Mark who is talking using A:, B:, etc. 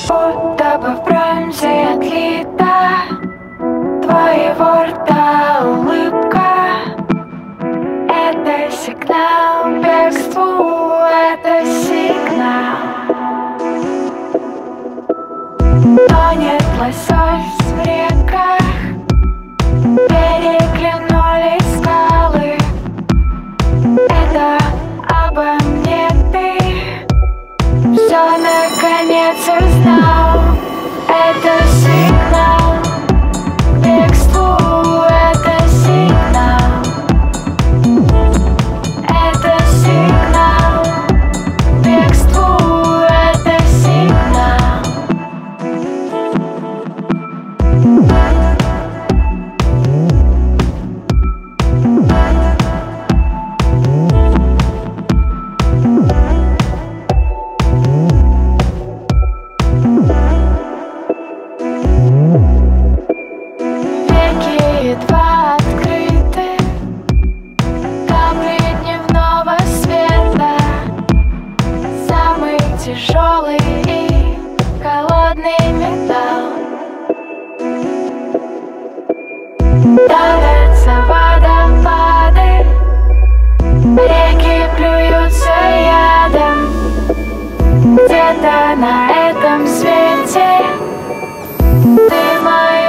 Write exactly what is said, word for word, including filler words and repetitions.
A: Будто бы в бронзе отлита твоего рта улыбка. Это сигнал к бегству, это сигнал. Тонет лосось в реках, переглянулись скалы. Это обо мне ты все наконец узнал. Это сигнал к бегству, это сигнал. Это сигнал к бегству, это сигнал. Веки едва открыты, капли дневного света, самый тяжелый и холодный металл. Давятся водопады, реки плюются ядом. Где-то на этом свете ты моя.